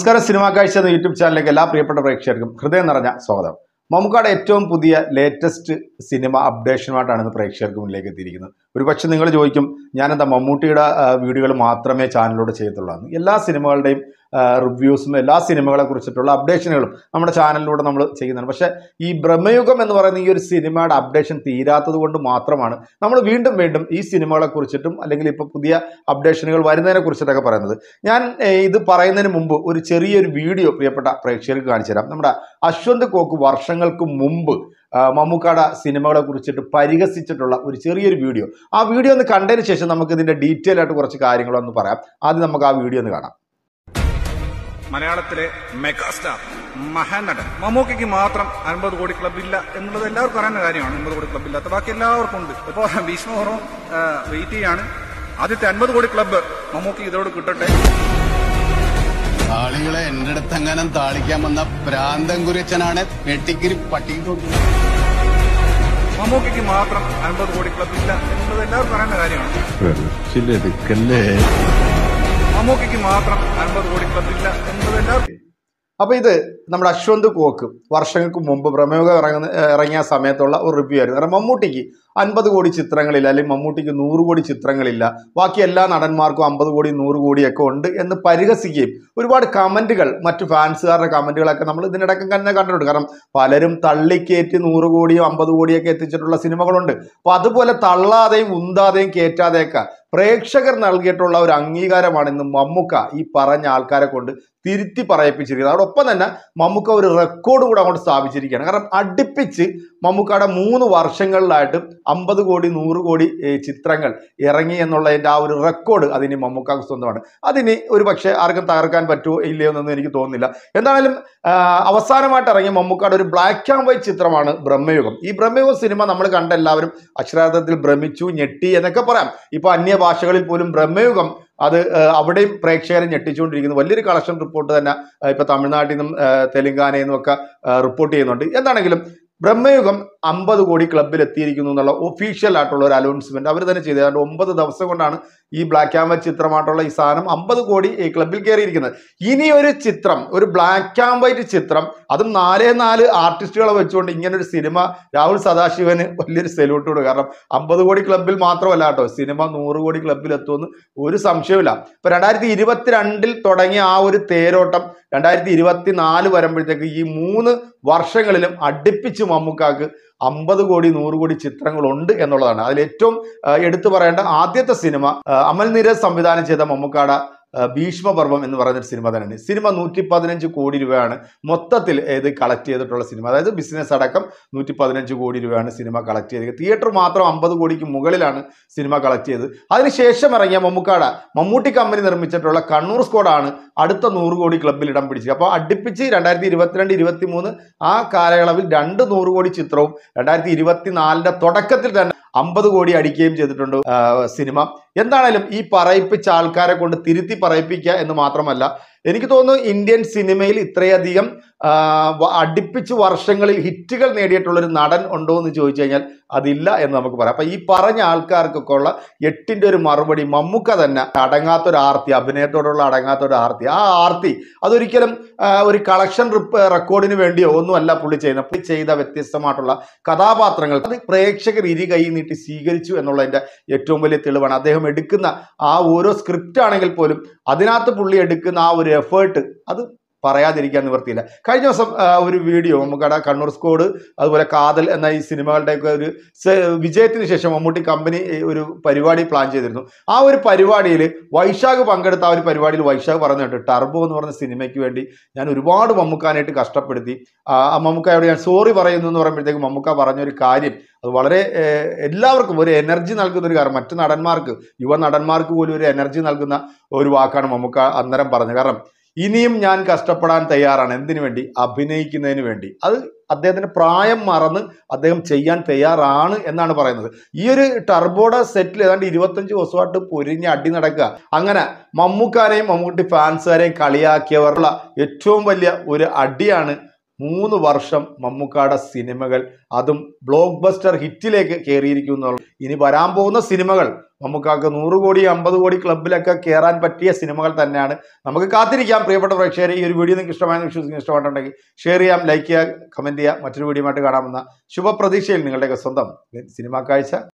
നമസ്കാരം. സിനിമാ കാഴ്ച എന്ന യൂട്യൂബ് ചാനലിലേക്ക് എല്ലാ പ്രിയപ്പെട്ട പ്രേക്ഷകർക്കും ഹൃദയം നിറഞ്ഞ സ്വാഗതം. മമ്മൂക്കയുടെ ഏറ്റവും പുതിയ ലേറ്റസ്റ്റ് സിനിമ അപ്ഡേഷനുമായിട്ടാണ് ഇന്ന് പ്രേക്ഷകർക്ക് മുന്നിലേക്ക് എത്തിയിരിക്കുന്നത്. ഒരുപക്ഷെ നിങ്ങൾ ചോദിക്കും, ഞാനെന്താ മമ്മൂട്ടിയുടെ വീഡിയോകൾ മാത്രമേ ചാനലിലൂടെ ചെയ്യത്തുള്ളൂ. എല്ലാ സിനിമകളുടെയും റിവ്യൂസും എല്ലാ സിനിമകളെ കുറിച്ചിട്ടുള്ള അപ്ഡേഷനുകളും നമ്മുടെ ചാനലിലൂടെ നമ്മൾ ചെയ്യുന്നതാണ്. പക്ഷേ ഈ ബ്രഹ്മയുഗം എന്ന് പറയുന്ന ഈ ഒരു സിനിമയുടെ അപ്ഡേഷൻ തീരാത്തത് കൊണ്ട് മാത്രമാണ് നമ്മൾ വീണ്ടും വീണ്ടും ഈ സിനിമകളെ കുറിച്ചിട്ടും അല്ലെങ്കിൽ ഇപ്പോൾ പുതിയ അപ്ഡേഷനുകൾ വരുന്നതിനെ കുറിച്ചിട്ടൊക്കെ പറയുന്നത്. ഞാൻ ഇത് പറയുന്നതിന് മുമ്പ് ഒരു ചെറിയൊരു വീഡിയോ പ്രിയപ്പെട്ട പ്രേക്ഷകർക്ക് കാണിച്ചു തരാം. നമ്മുടെ അശ്വന്ത് കോക്ക് വർഷങ്ങൾക്ക് മുമ്പ് മമ്മൂക്കയുടെ സിനിമകളെ കുറിച്ചിട്ട് പരിഹസിച്ചിട്ടുള്ള ഒരു ചെറിയൊരു വീഡിയോ. ആ വീഡിയോ ഒന്ന് കണ്ടതിന് ശേഷം നമുക്ക് ഇതിൻ്റെ ഡീറ്റെയിൽ ആയിട്ട് കുറച്ച് കാര്യങ്ങളൊന്ന് പറയാം. ആദ്യം നമുക്ക് ആ വീഡിയോ ഒന്ന് കാണാം. മലയാളത്തിലെ മെഗാസ്റ്റാർ മഹാനടൻ മമ്മൂക്കയ്ക്ക് മാത്രം 50 കോടി ക്ലബില്ല എന്നുള്ളത് എല്ലാവർക്കും അറിയുന്ന കാര്യമാണ്. 50 കോടി ക്ലബില്ലാത്ത ബാക്കി എല്ലാവർക്കും ഉണ്ട്. ഇപ്പോൾ ഭീഷ്മപർവം വെയിറ്റ് ചെയ്യാണ്. ആദ്യത്തെ 50 കോടി ക്ലബ്ബ് മമ്മൂക്ക് ഇതോട് കിട്ടട്ടെ. ആളുകളെ എന്റെ അടുത്ത് എങ്ങാനും താളിക്കാൻ വന്ന പ്രാന്തം കുരച്ചനാണ് വെട്ടിക്കിരി പട്ടി. മമ്മൂക്കയ്ക്ക് മാത്രം 50 കോടി ക്ലബില്ല എന്നുള്ളത് എല്ലാവർക്കും അറിയുന്ന കാര്യമാണ്. മമ്മൂക്കയ്ക്ക് മാത്രം 50 കോടി ക്ലബില്ല എന്നുള്ളത് എല്ലാവർക്കും. അപ്പോൾ ഇത് നമ്മുടെ അശ്വന്ത് കോക്ക് വർഷങ്ങൾക്ക് മുമ്പ് ബ്രഹ്മയുഗം ഇറങ്ങിയ സമയത്തുള്ള ഒരു റിവ്യൂ ആയിരുന്നു. കാരണം മമ്മൂട്ടിക്ക് 50 കോടി ചിത്രങ്ങളില്ല, അല്ലെങ്കിൽ മമ്മൂട്ടിക്ക് 100 കോടി ചിത്രങ്ങളില്ല, ബാക്കി എല്ലാ നടന്മാർക്കും 50 കോടി 100 കോടിയൊക്കെ ഉണ്ട് എന്ന് പരിഹസിക്കുകയും ഒരുപാട് കമൻറ്റുകൾ, മറ്റു ഫാൻസുകാരുടെ കമൻറ്റുകളൊക്കെ നമ്മൾ ഇതിനിടയ്ക്ക് തന്നെ കണ്ടിട്ടുണ്ട്. കാരണം പലരും തള്ളിക്കയറ്റി 100 കോടിയോ 50 കോടിയൊക്കെ എത്തിച്ചിട്ടുള്ള സിനിമകളുണ്ട്. അപ്പോൾ അതുപോലെ തള്ളാതെയും ഉന്താതെയും കയറ്റാതെയൊക്കെ പ്രേക്ഷകർ നൽകിയിട്ടുള്ള ഒരു അംഗീകാരമാണ് ഇന്ന് മമ്മൂക്ക ഈ പറഞ്ഞ ആൾക്കാരെ കൊണ്ട് തിരുത്തി പറയിപ്പിച്ചിരിക്കുന്നത്. അതോടൊപ്പം തന്നെ മമ്മൂക്ക ഒരു റെക്കോർഡ് കൂടെ അങ്ങോട്ട് സ്ഥാപിച്ചിരിക്കുകയാണ്. കാരണം അടുപ്പിച്ച് മമ്മൂക്കയുടെ 3 വർഷങ്ങളിലായിട്ട് 50 കോടി 100 കോടി ചിത്രങ്ങൾ ഇറങ്ങി എന്നുള്ളതിൻ്റെ ആ ഒരു റെക്കോർഡ് അതിന് മമ്മൂക്കാക്ക് സ്വന്തമാണ്. അതിന് ഒരു പക്ഷേ ആർക്കും തകർക്കാൻ പറ്റുമോ ഇല്ലയോ എന്നൊന്നും എനിക്ക് തോന്നുന്നില്ല. എന്തായാലും അവസാനമായിട്ട് ഇറങ്ങിയ മമ്മൂക്കയുടെ ഒരു ബ്ലാക്ക് ആൻഡ് വൈറ്റ് ചിത്രമാണ് ബ്രഹ്മയുഗം. ഈ ബ്രഹ്മയുഗം സിനിമ നമ്മൾ കണ്ട എല്ലാവരും അക്ഷരാർത്ഥത്തിൽ ഭ്രമിച്ചു, ഞെട്ടി എന്നൊക്കെ പറയാം. ഇപ്പോൾ അന്യഭാഷകളിൽ പോലും ബ്രഹ്മയുഗം അത് അവിടെയും പ്രേക്ഷകരെ ഞെട്ടിച്ചുകൊണ്ടിരിക്കുന്നു. വലിയൊരു കളക്ഷൻ റിപ്പോർട്ട് തന്നെ ഇപ്പോൾ തമിഴ്നാട്ടിൽ നിന്നും തെലുങ്കാനയിൽ നിന്നും ഒക്കെ റിപ്പോർട്ട് ചെയ്യുന്നുണ്ട്. എന്താണെങ്കിലും ബ്രഹ്മയുഗം 50 കോടി ക്ലബ്ബിൽ എത്തിയിരിക്കുന്നു എന്നുള്ള ഒഫീഷ്യൽ ആയിട്ടുള്ള ഒരു അനൗൺസ്മെന്റ് അവർ തന്നെ ചെയ്തു. ഏതാണ്ട് 9 ദിവസം കൊണ്ടാണ് ഈ ബ്ലാക്ക് ആൻഡ് വൈറ്റ് ചിത്രമായിട്ടുള്ള ഈ സാധനം 50 കോടി ക്ലബ്ബിൽ കയറിയിരിക്കുന്നത്. ഇനി ഒരു ചിത്രം, ഒരു ബ്ലാക്ക് ആൻഡ് വൈറ്റ് ചിത്രം, അതും 4 ആർട്ടിസ്റ്റുകളെ വെച്ചുകൊണ്ട് ഇങ്ങനൊരു സിനിമ, രാഹുൽ സദാശിവന് വലിയൊരു സെല്യൂട്ട് കൊടുക്കും. കാരണം 50 കോടി ക്ലബ്ബിൽ മാത്രമല്ല കേട്ടോ, സിനിമ 100 കോടി ക്ലബ്ബിൽ എത്തുമെന്ന് ഒരു സംശയമില്ല. ഇപ്പൊ 2022 തുടങ്ങിയ ആ ഒരു തേരോട്ടം 2024 വരുമ്പോഴത്തേക്ക് ഈ 3 വർഷങ്ങളിലും അടുപ്പിച്ച് മമ്മൂക്കാക്ക് 50 കോടി 100 കോടി ചിത്രങ്ങളുണ്ട് എന്നുള്ളതാണ്. അതിൽ ഏറ്റവും എടുത്തു പറയേണ്ട ആദ്യത്തെ സിനിമ അമൽ നീരജ് സംവിധാനം ചെയ്ത മമ്മൂക്കയുടെ ഭീഷ്മപർവം എന്ന് പറയുന്നൊരു സിനിമ തന്നെയാണ്. സിനിമ 115 കോടി രൂപയാണ് മൊത്തത്തിൽ ഇത് കളക്ട് ചെയ്തിട്ടുള്ള സിനിമ. അതായത് ബിസിനസ് അടക്കം 115 കോടി രൂപയാണ് സിനിമ കളക്ട് ചെയ്തത്. തിയേറ്റർ മാത്രം 50 കോടിക്ക് മുകളിലാണ് സിനിമ കളക്ട് ചെയ്തത്. അതിനുശേഷം ഇറങ്ങിയ മമ്മൂട്ടി കമ്പനി നിർമ്മിച്ചിട്ടുള്ള കണ്ണൂർ സ്ക്വാഡാണ് അടുത്ത 100 കോടി ക്ലബ്ബിൽ ഇടം പിടിച്ചത്. അപ്പോൾ അടുപ്പിച്ച് 2022-23 ആ കാലയളവിൽ 2 100 കോടി ചിത്രവും 2024 തുടക്കത്തിൽ തന്നെ 50 കോടി അടിക്കുകയും ചെയ്തിട്ടുണ്ട് സിനിമ. എന്താണേലും ഈ പറയിപ്പിച്ച ആൾക്കാരെ കൊണ്ട് തിരുത്തി പറയിപ്പിക്കുക എന്ന് മാത്രമല്ല, എനിക്ക് തോന്നുന്നു ഇന്ത്യൻ സിനിമയിൽ ഇത്രയധികം അടുപ്പിച്ച് വർഷങ്ങളിൽ ഹിറ്റുകൾ നേടിയിട്ടുള്ളൊരു നടൻ ഉണ്ടോ എന്ന് ചോദിച്ചു കഴിഞ്ഞാൽ അതില്ല എന്ന് നമുക്ക് പറയാം. അപ്പം ഈ പറഞ്ഞ ആൾക്കാർക്കൊക്കെ ഉള്ള 8ന്റെ ഒരു മറുപടി മമ്മൂക്ക തന്നെ അടങ്ങാത്തൊരു ആർത്തി, അഭിനയത്തോടുള്ള അടങ്ങാത്തൊരു ആർത്തി, ആ ആർത്തി അതൊരിക്കലും ഒരു കളക്ഷൻ റെക്കോർഡിന് വേണ്ടിയോ ഒന്നുമല്ല പുള്ളി ചെയ്യുന്നത്. പുള്ളി ചെയ്ത വ്യത്യസ്തമായിട്ടുള്ള കഥാപാത്രങ്ങൾ അത് പ്രേക്ഷകർ ഇരു കൈ നീട്ടി സ്വീകരിച്ചു എന്നുള്ളതിൻ്റെ ഏറ്റവും വലിയ തെളിവാണ്. അദ്ദേഹം എടുക്കുന്ന ആ ഓരോ സ്ക്രിപ്റ്റ് ആണെങ്കിൽ പോലും അതിനകത്ത് പുള്ളി എടുക്കുന്ന ആ ഒരു എഫേർട്ട് അത് പറയാതിരിക്കാൻ നിവർത്തിയില്ല. കഴിഞ്ഞ ദിവസം ഒരു വീഡിയോ മമ്മൂക്കയുടെ കണ്ണൂർ സ്ക്വാഡ്, അതുപോലെ കാതൽ എന്ന ഈ സിനിമകളുടെയൊക്കെ ഒരു വിജയത്തിന് ശേഷം മമ്മൂട്ടി കമ്പനി ഒരു പരിപാടി പ്ലാൻ ചെയ്തിരുന്നു. ആ ഒരു പരിപാടിയിൽ വൈശാഖ് പങ്കെടുത്ത ആ ഒരു പരിപാടിയിൽ വൈശാഖ് പറഞ്ഞിട്ട് ടർബോ എന്ന് പറഞ്ഞ സിനിമയ്ക്ക് വേണ്ടി ഞാൻ ഒരുപാട് മമ്മൂക്കാനായിട്ട് കഷ്ടപ്പെടുത്തി, മമ്മൂക്കയോട് ഞാൻ സോറി പറയുന്നു എന്ന് പറയുമ്പോഴത്തേക്ക് മമ്മൂക്ക പറഞ്ഞൊരു കാര്യം അത് വളരെ എല്ലാവർക്കും ഒരു എനർജി നൽകുന്ന ഒരു കാര്യം, മറ്റു നടന്മാർക്ക്, യുവ നടന്മാർക്ക് പോലും ഒരു എനർജി നൽകുന്ന ഒരു വാക്കാണ് മമ്മൂക്ക അന്നേരം പറഞ്ഞത്. കാരണം ഇനിയും ഞാൻ കഷ്ടപ്പെടാൻ തയ്യാറാണ്. എന്തിനു വേണ്ടി? അഭിനയിക്കുന്നതിന് വേണ്ടി. അത് അദ്ദേഹത്തിന്റെ പ്രായം മറന്ന് അദ്ദേഹം ചെയ്യാൻ തയ്യാറാണ് എന്നാണ് പറയുന്നത്. ഈ ഒരു ടർബോയുടെ സെറ്റിൽ ഏതാണ്ട് 25 ദിവസമായിട്ട് പൊരിഞ്ഞ് അടി നടക്കുക. അങ്ങനെ മമ്മൂക്കാരെയും മമ്മൂട്ടി ഫാൻസുകാരെയും കളിയാക്കിയവരുള്ള ഏറ്റവും വലിയ ഒരു അടിയാണ് 3 വർഷം മമ്മൂക്കാടെ സിനിമകൾ അതും ബ്ലോക്ക് ബസ്റ്റർ ഹിറ്റിലേക്ക് കയറിയിരിക്കുന്നു. ഇനി വരാൻ പോകുന്ന സിനിമകൾ മമ്മൂക്കാക്ക് 100 കോടി 50 കോടി ക്ലബിലൊക്കെ കയറാൻ പറ്റിയ സിനിമകൾ തന്നെയാണ്. നമുക്ക് കാത്തിരിക്കാം. പ്രിയപ്പെട്ട പ്രേക്ഷകരെ, ഈ ഒരു വീഡിയോ നിങ്ങൾക്ക് ഇഷ്ടമായെന്ന് വിശ്വസിക്കുന്നു. ഇഷ്ടമായിട്ടുണ്ടെങ്കിൽ ഷെയർ ചെയ്യാം, ലൈക്ക് ചെയ്യുക, കമൻറ്റ് ചെയ്യുക. മറ്റൊരു വീഡിയോ ആയിട്ട് കാണാമെന്ന ശുഭപ്രതീക്ഷയിൽ നിങ്ങളുടെയൊക്കെ സ്വന്തം സിനിമാ കാഴ്ച.